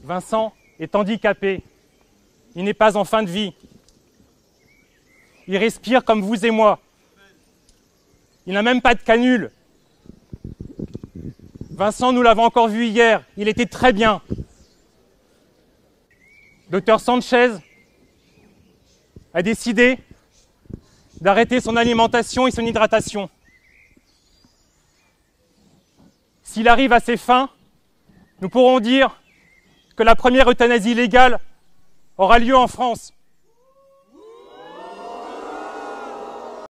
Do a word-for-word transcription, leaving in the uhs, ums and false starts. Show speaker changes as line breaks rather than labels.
Vincent est handicapé. Il n'est pas en fin de vie. Il respire comme vous et moi. Il n'a même pas de canule. Vincent, nous l'avons encore vu hier, il était très bien. Docteur Sanchez a décidé d'arrêter son alimentation et son hydratation. S'il arrive à ses fins, nous pourrons dire que la première euthanasie légale aura lieu en France.